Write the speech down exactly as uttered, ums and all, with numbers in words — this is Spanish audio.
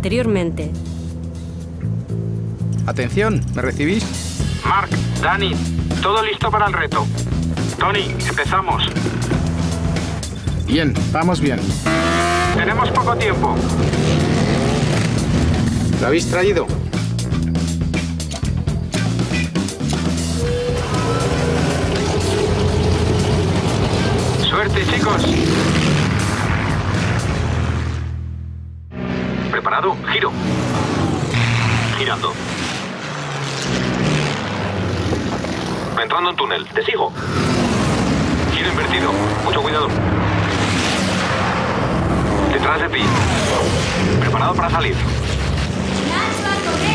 anteriormente. Atención, ¿me recibís? Mark, Dani, todo listo para el reto. Tony, empezamos. Bien, vamos bien. Tenemos poco tiempo. ¿Lo habéis traído? Suerte, chicos. ¿Preparado? Giro. Girando. Entrando en túnel. Te sigo. Giro invertido. Mucho cuidado. Detrás de ti. Preparado para salir. Nacho, a correr.